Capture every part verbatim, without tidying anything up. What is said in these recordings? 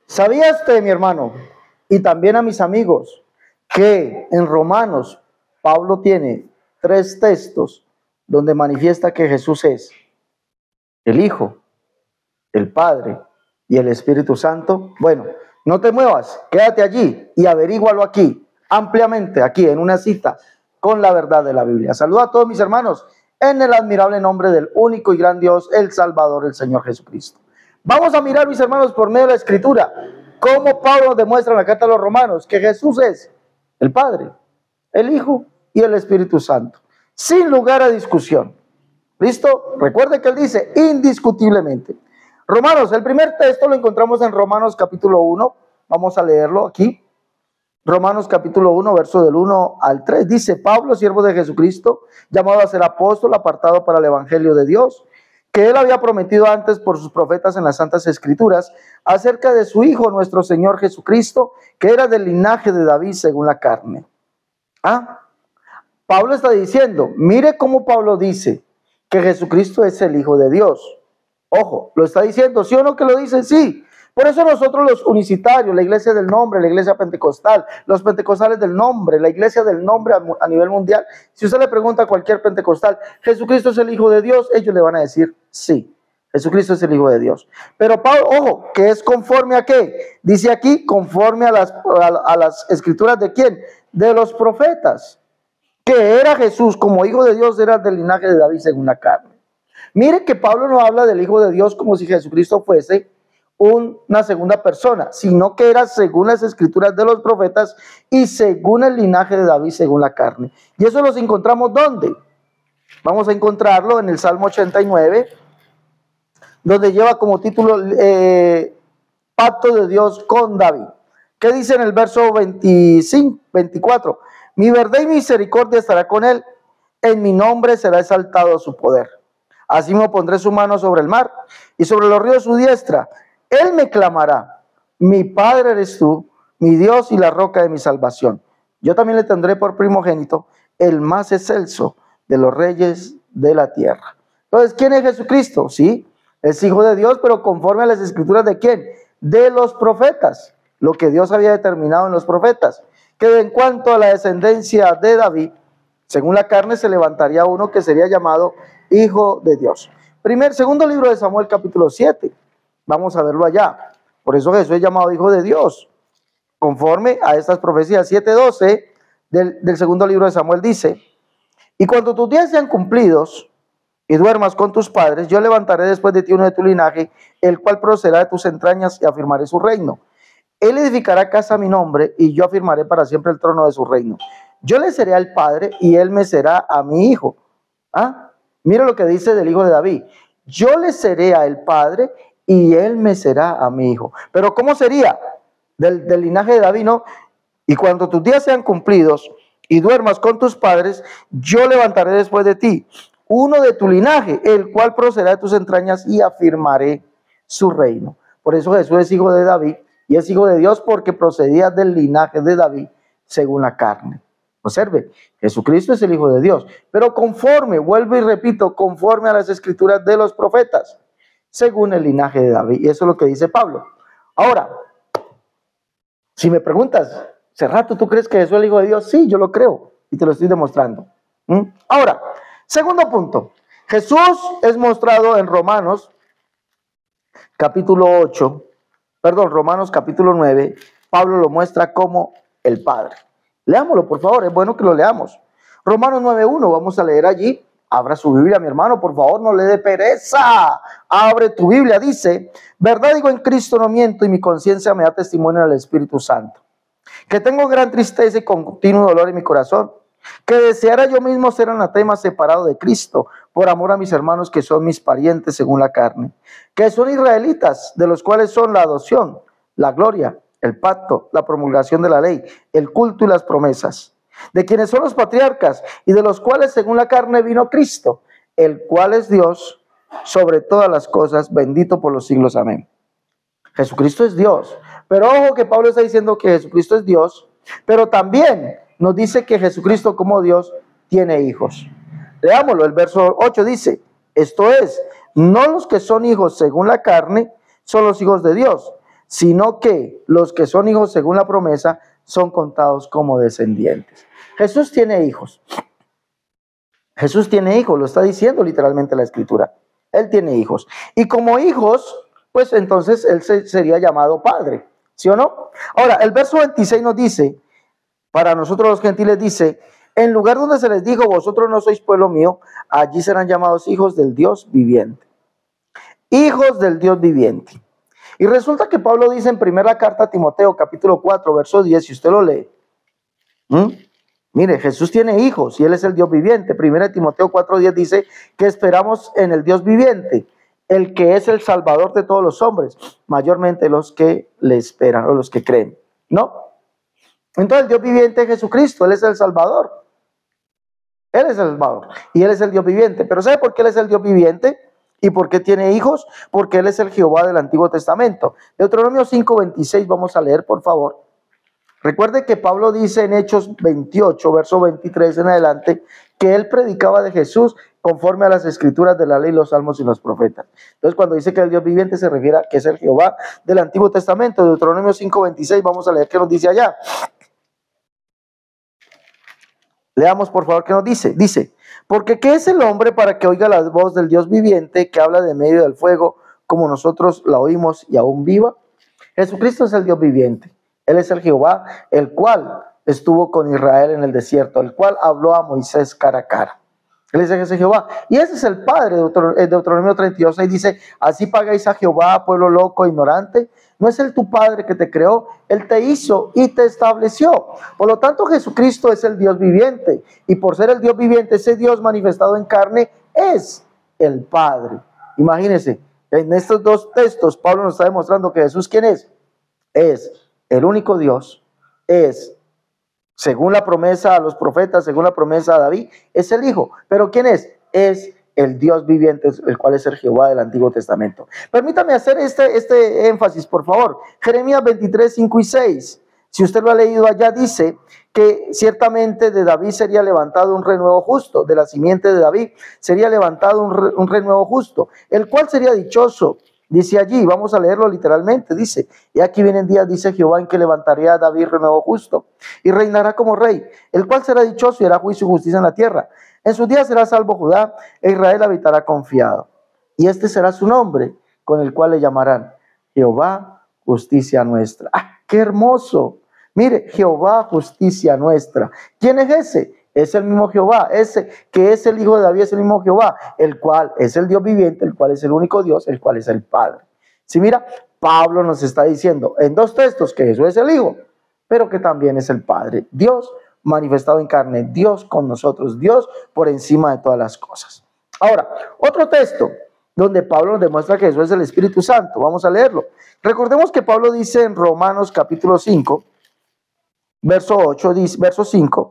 ¿Sabía usted, mi hermano, y también a mis amigos, que en Romanos Pablo tiene tres textos donde manifiesta que Jesús es el Hijo, el Padre y el Espíritu Santo? Bueno, no te muevas, quédate allí y averígualo aquí, ampliamente, aquí en una cita con la verdad de la Biblia. Saludo a todos mis hermanos en el admirable nombre del único y gran Dios, el Salvador, el Señor Jesucristo. Vamos a mirar, mis hermanos, por medio de la Escritura, cómo Pablo demuestra en la carta a los Romanos que Jesús es el Padre, el Hijo y el Espíritu Santo, sin lugar a discusión. ¿Listo? Recuerde que él dice indiscutiblemente. Romanos, el primer texto lo encontramos en Romanos capítulo uno. Vamos a leerlo aquí. Romanos capítulo uno, verso del uno al tres. Dice: Pablo, siervo de Jesucristo, llamado a ser apóstol, apartado para el evangelio de Dios, que él había prometido antes por sus profetas en las Santas Escrituras, acerca de su Hijo, nuestro Señor Jesucristo, que era del linaje de David según la carne. ¿Ah? Pablo está diciendo, mire cómo Pablo dice que Jesucristo es el Hijo de Dios. Ojo, lo está diciendo, ¿sí o no que lo dice? Sí. Por eso nosotros los unicitarios, la iglesia del nombre, la iglesia pentecostal, los pentecostales del nombre, la iglesia del nombre a, a nivel mundial, si usted le pregunta a cualquier pentecostal, ¿Jesucristo es el Hijo de Dios? Ellos le van a decir, sí, Jesucristo es el Hijo de Dios. Pero Pablo, ojo, que es conforme a qué? Dice aquí, conforme a las, a, a las escrituras de quién? De los profetas, que era Jesús como Hijo de Dios, era del linaje de David según la carne. Mire que Pablo no habla del Hijo de Dios como si Jesucristo fuese una segunda persona, sino que era según las escrituras de los profetas y según el linaje de David según la carne. Y eso los encontramos ¿dónde? Vamos a encontrarlo en el Salmo ochenta y nueve, donde lleva como título eh, Pacto de Dios con David. ¿Qué dice en el verso veinticinco, veinticuatro? Mi verdad y misericordia estará con él, en mi nombre será exaltado su poder. Así me pondré su mano sobre el mar y sobre los ríos su diestra. Él me clamará, mi Padre eres tú, mi Dios y la roca de mi salvación. Yo también le tendré por primogénito, el más excelso de los reyes de la tierra. Entonces, ¿quién es Jesucristo? Sí, es Hijo de Dios, pero conforme a las escrituras de ¿quién? De los profetas, lo que Dios había determinado en los profetas. Que en cuanto a la descendencia de David, según la carne se levantaría uno que sería llamado Hijo de Dios. Primer, segundo libro de Samuel, capítulo siete. Vamos a verlo allá. Por eso Jesús es llamado Hijo de Dios. Conforme a estas profecías, siete doce del, del segundo libro de Samuel dice: y cuando tus días sean cumplidos y duermas con tus padres, yo levantaré después de ti uno de tu linaje, el cual procederá de tus entrañas y afirmaré su reino. Él edificará casa a mi nombre y yo afirmaré para siempre el trono de su reino. Yo le seré al Padre y él me será a mi Hijo. ¿Ah? Mira lo que dice del Hijo de David. Yo le seré al Padre y él me será a mi Hijo. Pero ¿cómo sería? Del, del linaje de David, ¿no? Y cuando tus días sean cumplidos y duermas con tus padres, yo levantaré después de ti uno de tu linaje, el cual procederá de tus entrañas y afirmaré su reino. Por eso Jesús es hijo de David y es hijo de Dios porque procedía del linaje de David según la carne. Observe, Jesucristo es el Hijo de Dios, pero conforme, vuelvo y repito, conforme a las escrituras de los profetas, según el linaje de David. Y eso es lo que dice Pablo. Ahora, si me preguntas, hace rato, ¿tú crees que Jesús es el Hijo de Dios? Sí, yo lo creo y te lo estoy demostrando. ¿Mm? Ahora, segundo punto. Jesús es mostrado en Romanos capítulo ocho, perdón, Romanos capítulo nueve. Pablo lo muestra como el Padre. Leámoslo, por favor, es bueno que lo leamos. Romanos nueve uno, vamos a leer allí. Abra su Biblia, mi hermano, por favor, no le dé pereza. Abre tu Biblia, dice: verdad digo en Cristo no miento, y mi conciencia me da testimonio en el Espíritu Santo, que tengo gran tristeza y continuo dolor en mi corazón, que deseara yo mismo ser anatema separado de Cristo, por amor a mis hermanos que son mis parientes según la carne, que son israelitas, de los cuales son la adopción, la gloria, el pacto, la promulgación de la ley, el culto y las promesas, de quienes son los patriarcas y de los cuales según la carne vino Cristo, el cual es Dios sobre todas las cosas, bendito por los siglos. Amén. Jesucristo es Dios, pero ojo que Pablo está diciendo que Jesucristo es Dios, pero también nos dice que Jesucristo como Dios tiene hijos. Leámoslo, el verso ocho dice: esto es, no los que son hijos según la carne son los hijos de Dios, sino que los que son hijos según la promesa son contados como descendientes. Jesús tiene hijos. Jesús tiene hijos, lo está diciendo literalmente la Escritura. Él tiene hijos. Y como hijos, pues entonces él se, sería llamado Padre, ¿sí o no? Ahora, el verso veintiséis nos dice, para nosotros los gentiles dice, en lugar donde se les dijo, vosotros no sois pueblo mío, allí serán llamados hijos del Dios viviente. Hijos del Dios viviente. Y resulta que Pablo dice en primera carta a Timoteo, capítulo cuatro, verso diez, si usted lo lee. ¿Mm? Mire, Jesús tiene hijos y Él es el Dios viviente. primera Timoteo cuatro diez dice que esperamos en el Dios viviente, el que es el Salvador de todos los hombres, mayormente los que le esperan o los que creen, ¿no? Entonces el Dios viviente es Jesucristo, Él es el Salvador. Él es el Salvador y Él es el Dios viviente. Pero ¿sabe por qué Él es el Dios viviente? ¿Y por qué tiene hijos? Porque Él es el Jehová del Antiguo Testamento. Deuteronomio cinco veintiséis, vamos a leer, por favor. Recuerde que Pablo dice en Hechos veintiocho, verso veintitrés en adelante, que él predicaba de Jesús conforme a las escrituras de la ley, los salmos y los profetas. Entonces, cuando dice que el Dios viviente se refiere a que es el Jehová del Antiguo Testamento. Deuteronomio cinco veintiséis, vamos a leer qué nos dice allá. Leamos, por favor, qué nos dice. Dice, porque ¿qué es el hombre para que oiga la voz del Dios viviente que habla de medio del fuego como nosotros la oímos y aún viva? Jesucristo es el Dios viviente. Él es el Jehová, el cual estuvo con Israel en el desierto, el cual habló a Moisés cara a cara. Él es ese Jehová. Y ese es el Padre. De Deuteronomio treinta y dos seis dice, así pagáis a Jehová, pueblo loco e ignorante. No es Él tu Padre que te creó, Él te hizo y te estableció. Por lo tanto, Jesucristo es el Dios viviente. Y por ser el Dios viviente, ese Dios manifestado en carne es el Padre. Imagínense, en estos dos textos, Pablo nos está demostrando que Jesús, ¿quién es? Es el único Dios, es, según la promesa a los profetas, según la promesa a David, es el Hijo. ¿Pero quién es? Es el Dios viviente, el cual es el Jehová del Antiguo Testamento. Permítame hacer este, este énfasis, por favor. Jeremías veintitrés, cinco y seis. Si usted lo ha leído allá, dice que ciertamente de David sería levantado un renuevo justo, de la simiente de David sería levantado un, re, un renuevo justo, el cual sería dichoso. Dice allí, vamos a leerlo literalmente, dice, y aquí vienen días, dice Jehová, en que levantaría a David renuevo justo, y reinará como rey, el cual será dichoso y hará juicio y justicia en la tierra. En sus días será salvo Judá, e Israel habitará confiado. Y este será su nombre, con el cual le llamarán Jehová, justicia nuestra. ¡Ah, qué hermoso! Mire, Jehová, justicia nuestra. ¿Quién es ese? Es el mismo Jehová, ese que es el Hijo de David, es el mismo Jehová, el cual es el Dios viviente, el cual es el único Dios, el cual es el Padre. Si mira, Pablo nos está diciendo en dos textos que Jesús es el Hijo, pero que también es el Padre. Dios manifestado en carne, Dios con nosotros, Dios por encima de todas las cosas. Ahora, otro texto donde Pablo nos demuestra que Jesús es el Espíritu Santo. Vamos a leerlo. Recordemos que Pablo dice en Romanos capítulo cinco, verso ocho, dice, verso cinco,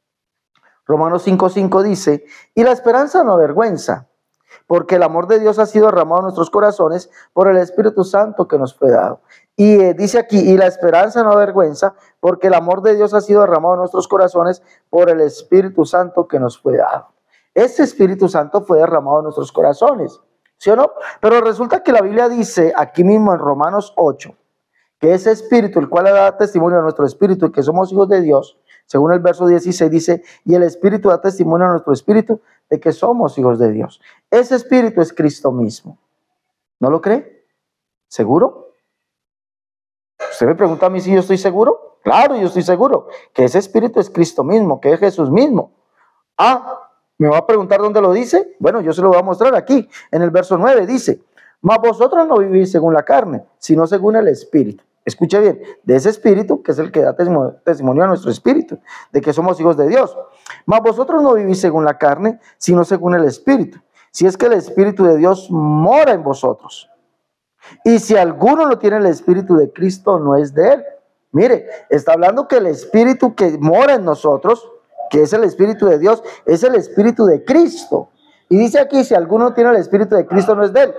Romanos cinco cinco dice, y la esperanza no avergüenza, porque el amor de Dios ha sido derramado en nuestros corazones por el Espíritu Santo que nos fue dado. Y eh, dice aquí, y la esperanza no avergüenza, porque el amor de Dios ha sido derramado en nuestros corazones por el Espíritu Santo que nos fue dado. Ese Espíritu Santo fue derramado en nuestros corazones, ¿sí o no? Pero resulta que la Biblia dice aquí mismo en Romanos ocho, que ese Espíritu, el cual da testimonio a nuestro Espíritu, que somos hijos de Dios, según el verso dieciséis dice, y el Espíritu da testimonio a nuestro Espíritu de que somos hijos de Dios. Ese Espíritu es Cristo mismo. ¿No lo cree? ¿Seguro? Usted me pregunta a mí si yo estoy seguro. Claro, yo estoy seguro que ese Espíritu es Cristo mismo, que es Jesús mismo. Ah, ¿me va a preguntar dónde lo dice? Bueno, yo se lo voy a mostrar aquí. En el verso nueve dice, mas vosotros no vivís según la carne, sino según el Espíritu. Escuche bien, de ese Espíritu, que es el que da testimonio a nuestro Espíritu, de que somos hijos de Dios. Mas vosotros no vivís según la carne, sino según el Espíritu. Si es que el Espíritu de Dios mora en vosotros. Y si alguno no tiene el Espíritu de Cristo, no es de él. Mire, está hablando que el Espíritu que mora en nosotros, que es el Espíritu de Dios, es el Espíritu de Cristo. Y dice aquí, si alguno no tiene el Espíritu de Cristo, no es de él.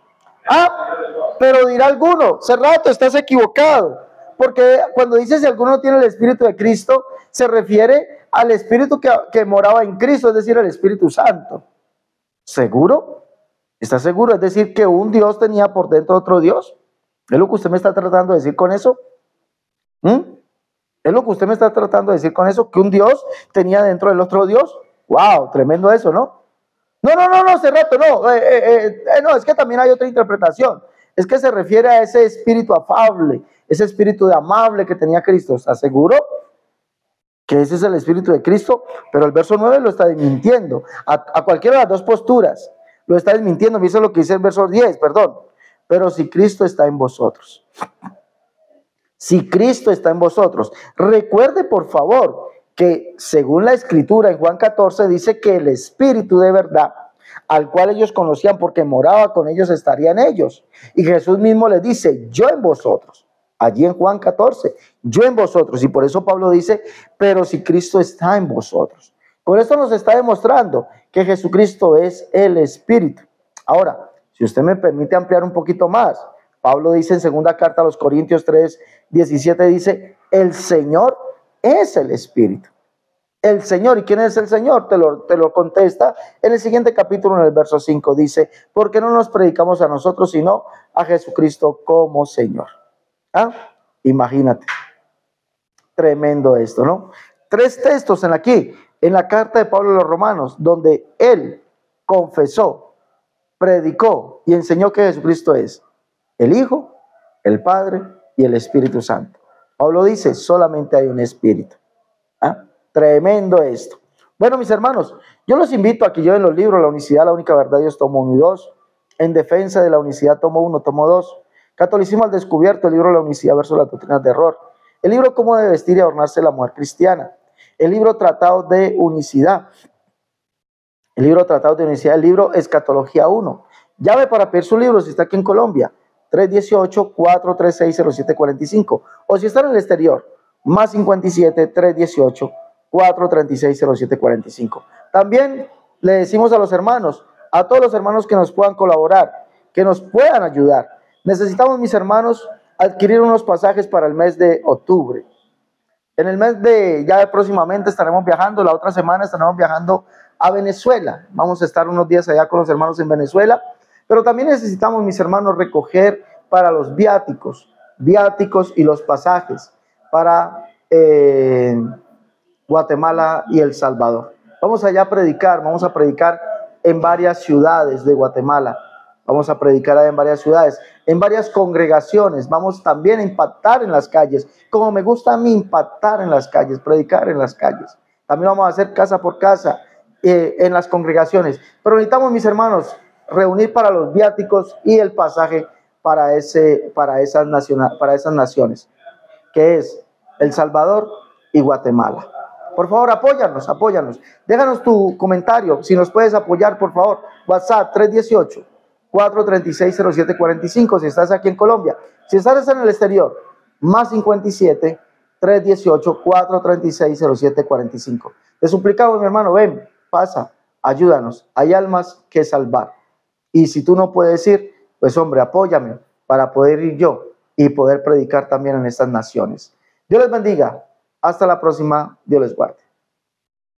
Ah, pero dirá alguno, Cerrato, estás equivocado, porque cuando dice si alguno tiene el Espíritu de Cristo, se refiere al Espíritu que, que moraba en Cristo, es decir, el Espíritu Santo. ¿Seguro? ¿Estás seguro? Es decir, que un Dios tenía por dentro otro Dios. ¿Es lo que usted me está tratando de decir con eso? ¿Mm? ¿Es lo que usted me está tratando de decir con eso? ¿Que un Dios tenía dentro del otro Dios? ¡Wow! Tremendo eso, ¿no? No, no, no, no, hace rato, no. Eh, eh, eh, no, es que también hay otra interpretación. Es que se refiere a ese espíritu afable, ese espíritu de amable que tenía Cristo. ¿Está seguro que ese es el espíritu de Cristo? Pero el verso nueve lo está desmintiendo. A, a cualquiera de las dos posturas lo está desmintiendo. Me dice lo que dice el verso diez, perdón. Pero si Cristo está en vosotros. Si Cristo está en vosotros. Recuerde, por favor, que según la Escritura en Juan catorce dice que el Espíritu de verdad, al cual ellos conocían porque moraba con ellos, estaría en ellos. Y Jesús mismo les dice, yo en vosotros. Allí en Juan catorce, yo en vosotros. Y por eso Pablo dice, pero si Cristo está en vosotros. Con esto nos está demostrando que Jesucristo es el Espíritu. Ahora, si usted me permite ampliar un poquito más, Pablo dice en segunda carta a los Corintios tres, diecisiete, dice, el Señor es el Espíritu. El Señor, ¿y quién es el Señor? Te lo, te lo contesta en el siguiente capítulo, en el verso cinco, dice, porque no nos predicamos a nosotros, sino a Jesucristo como Señor. ¿Ah? Imagínate. Tremendo esto, ¿no? Tres textos en aquí, en la carta de Pablo a los Romanos, donde él confesó, predicó y enseñó que Jesucristo es el Hijo, el Padre y el Espíritu Santo. Pablo dice, solamente hay un Espíritu. ¿Ah? Tremendo esto. Bueno, mis hermanos, yo los invito a que lleven los libros La Unicidad, la Única Verdad, Dios, tomo uno y dos. En Defensa de la Unicidad, tomo uno, tomo dos. Catolicismo al Descubierto, el libro La Unicidad versus las Doctrinas de Error. El libro Cómo debe vestir y adornarse la mujer cristiana. El libro Tratado de Unicidad. El libro Tratado de Unicidad. El libro Escatología uno. Llave para pedir su libro si está aquí en Colombia. tres dieciocho, cuatro treinta y seis, cero siete cuarenta y cinco. O si está en el exterior, más cincuenta y siete, tres dieciocho, cuatro treinta y seis, cero siete cuarenta y cinco. También le decimos a los hermanos, a todos los hermanos que nos puedan colaborar, que nos puedan ayudar. Necesitamos, mis hermanos, adquirir unos pasajes para el mes de octubre. En el mes de, ya próximamente estaremos viajando, la otra semana estaremos viajando a Venezuela. Vamos a estar unos días allá con los hermanos en Venezuela. Pero también necesitamos, mis hermanos, recoger para los viáticos, viáticos y los pasajes para eh, Guatemala y El Salvador. Vamos allá a predicar, vamos a predicar en varias ciudades de Guatemala. Vamos a predicar en varias ciudades, en varias congregaciones. Vamos también a impactar en las calles, como me gusta a mí impactar en las calles, predicar en las calles. También vamos a hacer casa por casa eh, en las congregaciones. Pero necesitamos, mis hermanos, reunir para los viáticos y el pasaje para, ese, para, esas, naciona, para esas naciones, que es El Salvador y Guatemala. Por favor, apóyanos, apóyanos. Déjanos tu comentario, si nos puedes apoyar, por favor. WhatsApp tres dieciocho, cuatro treinta y seis, cero siete cuarenta y cinco, si estás aquí en Colombia. Si estás en el exterior, más cincuenta y siete, tres dieciocho, cuatro treinta y seis, cero siete cuarenta y cinco. Te suplicamos, mi hermano, ven, pasa, ayúdanos. Hay almas que salvar. Y si tú no puedes ir, pues hombre, apóyame para poder ir yo y poder predicar también en estas naciones. Dios les bendiga. Hasta la próxima. Dios les guarde.